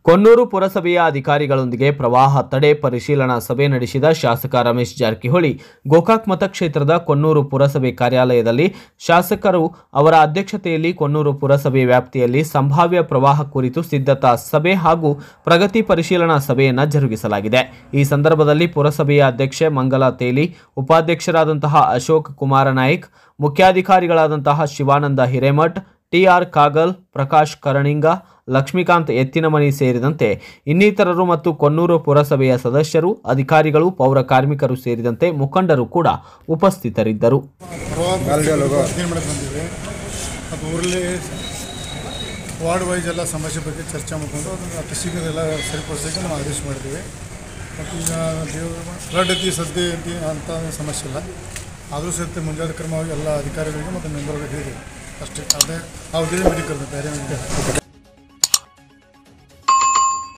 ಕೊಣ್ಣೂರು ಪುರಸಭೆಯ ಅಧಿಕಾರಿಗಳೊಂದಿಗೆ ಪ್ರವಾಹ ತಡೆ ಪರಿಶೀಲನಾ ಸಭೆ ನಡೆಸಿದ ಶಾಸಕ ರಮೇಶ್ ಜಾರಕಿಹೊಳಿ ಗೋಕಾಕ್ ಮತಕ್ಷೇತ್ರದ ಕೊಣ್ಣೂರು ಪುರಸಭೆ ಕಾರ್ಯಾಲಯದಲ್ಲಿ ಶಾಸಕರು ಅವರ ಅಧ್ಯಕ್ಷತೆಯಲ್ಲಿ ಕೊಣ್ಣೂರು ಪುರಸಭೆ ವ್ಯಾಪ್ತಿಯಲ್ಲಿ ಸಂಭಾವ್ಯ ಪ್ರವಾಹ ಕುರಿತು ಸಿದ್ಧತಾ ಸಭೆ ಹಾಗೂ ಪ್ರಗತಿ ಪರಿಶೀಲನಾ ಸಭೆಯನ್ನು ಜರುಗಿಸಲಾಗಿದೆ। ಈ ಸಂದರ್ಭದಲ್ಲಿ ಪುರಸಭೆಯ ಅಧ್ಯಕ್ಷೆ ಮಂಗಲಾ ತೇಲಿ, ಉಪಾಧ್ಯಕ್ಷರಾದಂತಹ ಅಶೋಕ್ ಕುಮಾರ ನಾಯ್ಕ್, ಮುಖ್ಯಾಧಿಕಾರಿಗಳಾದಂತಹ ಶಿವಾನಂದ ಹಿರೇಮಠ್, ಟಿಆರ್ ಕಾಗಲ್, ಪ್ರಕಾಶ್ ಕರಣಿಂಗ, ಲಕ್ಷ್ಮೀಕಾಂತ್ ಎತ್ತಿನಮನಿ ಸೇರಿದಂತೆ ಇನ್ನಿತರರು ಮತ್ತು ಕೊಣ್ಣೂರು ಪುರಸಭೆಯ ಸದಸ್ಯರು, ಅಧಿಕಾರಿಗಳು, ಪೌರ ಕಾರ್ಮಿಕರು ಸೇರಿದಂತೆ ಮುಖಂಡರು ಕೂಡ ಉಪಸ್ಥಿತರಿದ್ದರು। ವಾರ್ಡ್ ವೈಸ್ ಎಲ್ಲ ಸಮಸ್ಯೆ ಬಗ್ಗೆ ಚರ್ಚೆ ಮಾಡಿಕೊಂಡು ಅಷ್ಟು ಶೀಘ್ರ ಎಲ್ಲ ಸರಿಪಡಿಸೋಕ್ಕೆ ನಾವು ಆದೇಶ ಮಾಡಿದ್ದೀವಿ। ಮತ್ತು ಈಗ ಫ್ಲಡ್ ಐತಿ ಸದ್ಯ ಅಂತ ಸಮಸ್ಯೆ ಇಲ್ಲ, ಆದರೂ ಸಹಿತ ಮುಂಜಾಗ್ರತಾ ಕ್ರಮವಾಗಿ ಎಲ್ಲ ಅಧಿಕಾರಿಗಳಿಗೆ ಮತ್ತು ಮೆಂಬರ್ಗಳಿಗೆ ಹೇಳಿದ್ದೀವಿ ಅಷ್ಟೇ। ಅದೇ ಅವ್ರಿಗೆ ಮೀಟಿಂಗ್ ಕರೆದು ಬೇರೆ